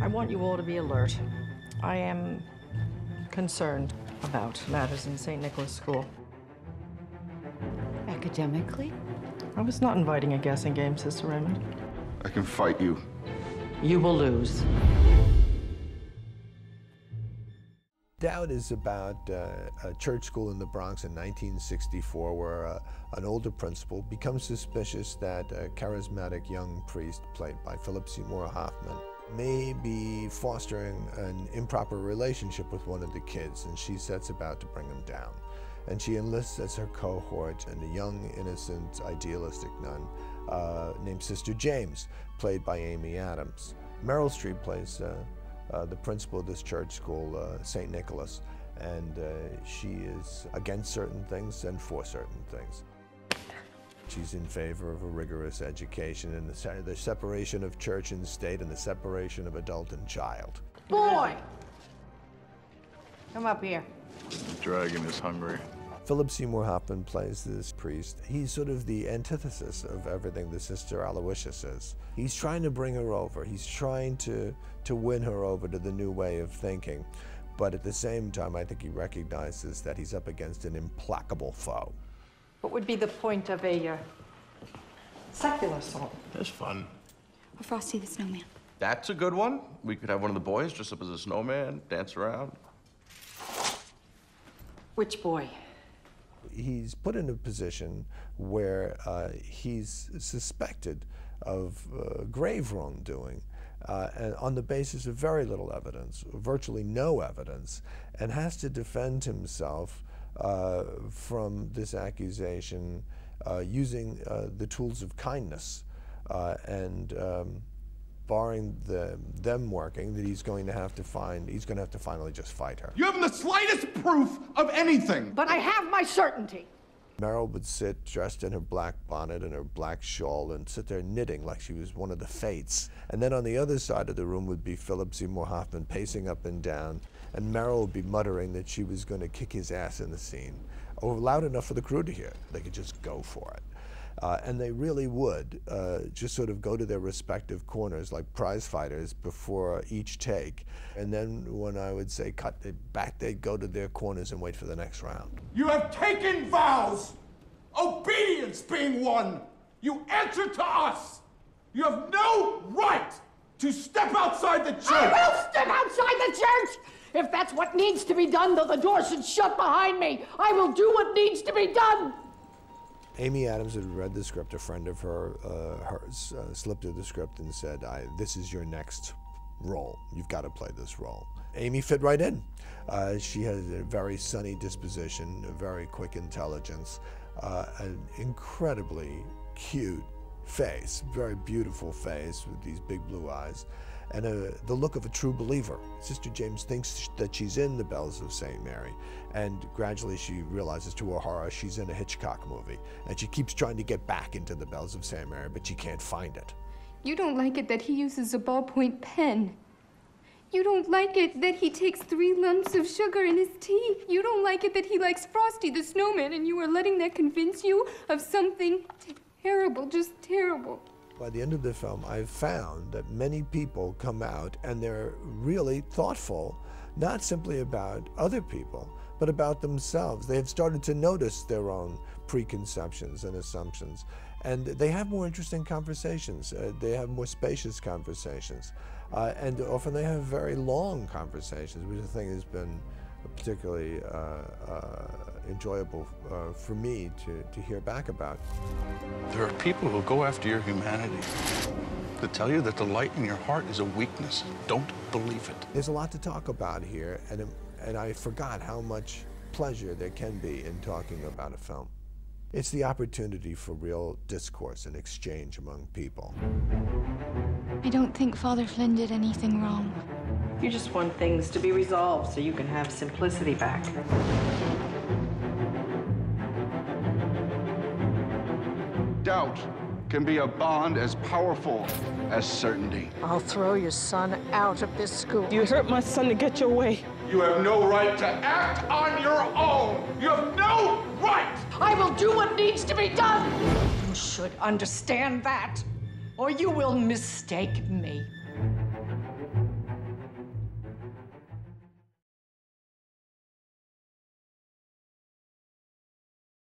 I want you all to be alert. I am concerned about matters in St. Nicholas School. Academically? I was not inviting a guessing game, Sister Raymond. I can fight you. You will lose. Doubt is about a church school in the Bronx in 1964 where an older principal becomes suspicious that a charismatic young priest, played by Philip Seymour Hoffman, may be fostering an improper relationship with one of the kids, and she sets about to bring him down. And she enlists as her cohort a young, innocent, idealistic nun named Sister James, played by Amy Adams. Meryl Streep plays the principal of this church school, St. Nicholas, and she is against certain things and for certain things. She's in favor of a rigorous education and the separation of church and state and the separation of adult and child. Boy! Come up here. The dragon is hungry. Philip Seymour Hoffman plays this priest. He's sort of the antithesis of everything the Sister Aloysius is. He's trying to bring her over. He's trying to win her over to the new way of thinking. But at the same time, I think he recognizes that he's up against an implacable foe. What would be the point of a secular song? That's fun. Or Frosty the Snowman. That's a good one. We could have one of the boys dress up as a snowman, dance around. Which boy? He's put in a position where he's suspected of grave wrongdoing and on the basis of very little evidence, virtually no evidence, and has to defend himself from this accusation using the tools of kindness and barring them working, that he's going to have to finally just fight her. You haven't the slightest proof of anything! But I have my certainty. Meryl would sit dressed in her black bonnet and her black shawl and sit there knitting like she was one of the Fates. And then on the other side of the room would be Philip Seymour Hoffman pacing up and down, and Meryl would be muttering that she was going to kick his ass in the scene, or loud enough for the crew to hear. They could just go for it. And they really would just sort of go to their respective corners like prize fighters before each take. And then when I would say cut back, they'd go to their corners and wait for the next round. You have taken vows! Obedience being one! You answer to us! You have no right to step outside the church! I will step outside the church! If that's what needs to be done, though the door should shut behind me, I will do what needs to be done! Amy Adams had read the script. A friend of hers slipped her the script and said, this is your next role. You've got to play this role. Amy fit right in. She has a very sunny disposition, a very quick intelligence, an incredibly cute face, very beautiful face with these big blue eyes, and the look of a true believer. Sister James thinks that she's in the Bells of St. Mary, and gradually she realizes to her horror she's in a Hitchcock movie, and she keeps trying to get back into the Bells of St. Mary, but she can't find it. You don't like it that he uses a ballpoint pen. You don't like it that he takes 3 lumps of sugar in his tea. You don't like it that he likes Frosty the Snowman, and you are letting that convince you of something terrible, just terrible. By the end of the film, I've found that many people come out and they're really thoughtful, not simply about other people, but about themselves. They have started to notice their own preconceptions and assumptions, and they have more interesting conversations. They have more spacious conversations, and often they have very long conversations, which I think has been particularly enjoyable for me to hear back about. There are people who go after your humanity, that tell you that the light in your heart is a weakness. Don't believe it. There's a lot to talk about here, and I forgot how much pleasure there can be in talking about a film. It's the opportunity for real discourse and exchange among people. I don't think Father Flynn did anything wrong. You just want things to be resolved so you can have simplicity back. Doubt can be a bond as powerful as certainty. I'll throw your son out of this school. You hurt my son to get your way. You have no right to act on your own. You have no right. I will do what needs to be done. You should understand that, or you will mistake me.